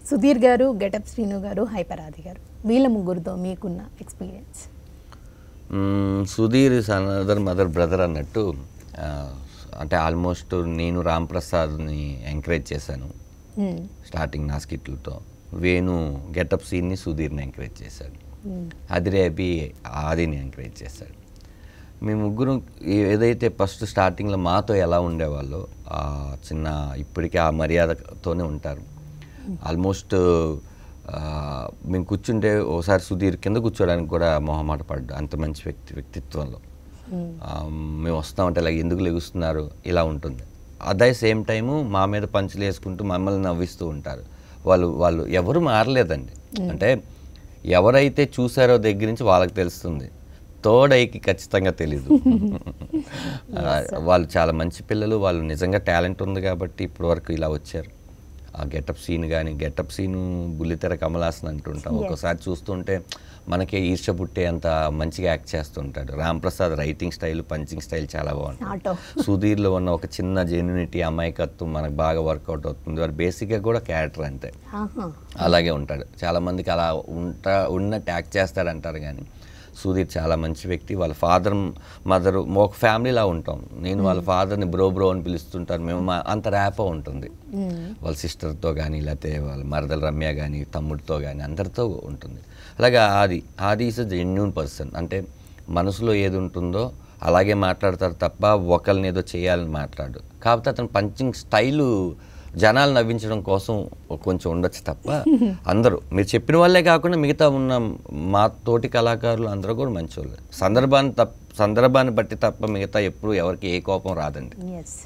సుధీర్ గారు, గెటప్ శ్రీను గారు, హైపర్ ఆది గారు, వీళ్ళ ముగ్గురితో మీకున్న experience? Sudheer is another mother brother అన్నట్టు. అంటే ఆల్మోస్ట్ నేను రామ్ ప్రసాద్ని ఎంకరేజ్ చేశాను స్టార్టింగ్ నా స్కిట్లతో. వేణు గెటప్ సీన్ని సుధీర్ని ఎంకరేజ్ చేశాడు. అదిరేపి ఆదిని ఎంకరేజ్ చేశాడు. మీ ముగ్గురు ఏదైతే ఫస్ట్ స్టార్టింగ్లో మాతో ఎలా ఉండేవాళ్ళో చిన్న ఇప్పటికీ ఆ మర్యాదతోనే ఉంటారు. ఆల్మోస్ట్ మేము కూర్చుంటే ఒకసారి సుధీర్ కింద కూర్చోడానికి కూడా మొహమాట పడ్డా, అంత మంచి వ్యక్తిత్వంలో. మేము వస్తామంటే ఇలా ఎందుకు లెగుస్తున్నారు ఇలా ఉంటుంది. అదే సేమ్ టైము మా మీద పంచులు వేసుకుంటూ మమ్మల్ని నవ్విస్తూ ఉంటారు. వాళ్ళు ఎవరు మారలేదండి. అంటే ఎవరైతే చూసారో దగ్గర నుంచి వాళ్ళకి తెలుస్తుంది, తోడైకి ఖచ్చితంగా తెలీదు. వాళ్ళు చాలా మంచి పిల్లలు, వాళ్ళు నిజంగా టాలెంట్ ఉంది కాబట్టి ఇప్పటివరకు ఇలా వచ్చారు. ఆ గెటప్ సీన్ కానీ, గెటప్ సీను బుల్లితెర కమలాసన్ అంటుంటాం. ఒక్కోసారి చూస్తుంటే మనకే ఈర్ష్య పుట్టే అంత మంచిగా యాక్ట్ చేస్తుంటాడు. Ram Prasad writing style, punching style చాలా బాగుంటుంది. సుధీర్లో ఉన్న ఒక చిన్న జెన్యూనిటీ, అమాయకత్వం మనకు బాగా వర్కౌట్ అవుతుంది. వాడు బేసిక్గా కూడా క్యారెక్టర్ అంతే, అలాగే ఉంటాడు. చాలామందికి అలా ఉన్నట్టు యాక్ట్ చేస్తాడంటారు కానీ సుధీర్ చాలా మంచి వ్యక్తి. వాళ్ళ ఫాదర్ మదర్ ఒక ఫ్యామిలీలా ఉంటాం. నేను వాళ్ళ ఫాదర్ని బ్రో అని పిలుస్తుంటాను. మేము అంత ర్యాపో ఉంటుంది వాళ్ళ సిస్టర్తో కానీ, లేకపోతే వాళ్ళ మరదల రమ్య కానీ, తమ్ముడితో కానీ, అందరితో ఉంటుంది. అలాగే ఆది ఈజ్ అ జెన్యూన్ పర్సన్. అంటే మనసులో ఏది ఉంటుందో అలాగే మాట్లాడతారు తప్ప ఒకరిని ఏదో చేయాలని మాట్లాడు. కాకపోతే అతను పంచింగ్ స్టైలు జనాలు నవ్వించడం కోసం కొంచెం ఉండొచ్చు తప్ప అందరూ మీరు చెప్పిన వాళ్ళే కాకుండా మిగతా ఉన్న మా తోటి కళాకారులు అందరూ కూడా మంచి వాళ్ళు. సందర్భాన్ని బట్టి తప్ప మిగతా ఎప్పుడు ఎవరికి ఏ కోపం రాదండి.